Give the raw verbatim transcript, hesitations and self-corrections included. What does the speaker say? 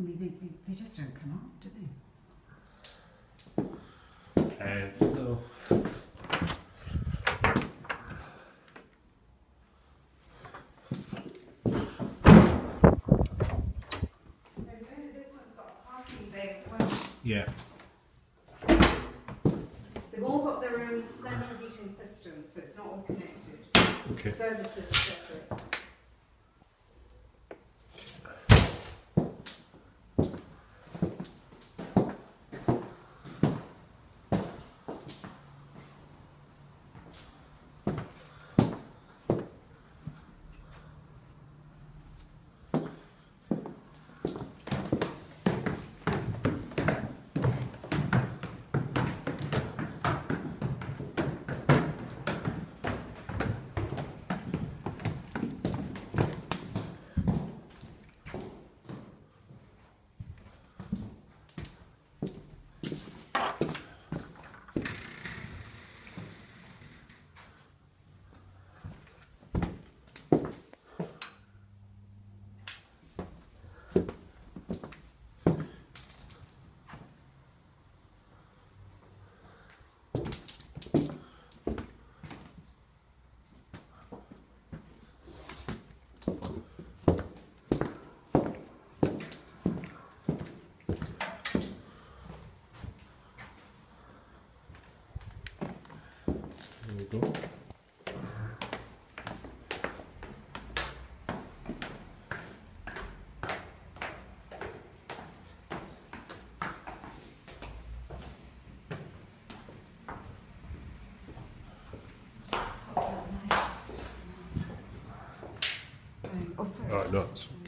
mean, they, they, they just don't come up, do they? And no. This one's got a parking bay as well. Yeah. They've all got their own central heating system, so it's not all connected. Okay. Services are separate. There we go. Um, oh, sorry. Oh, no, it's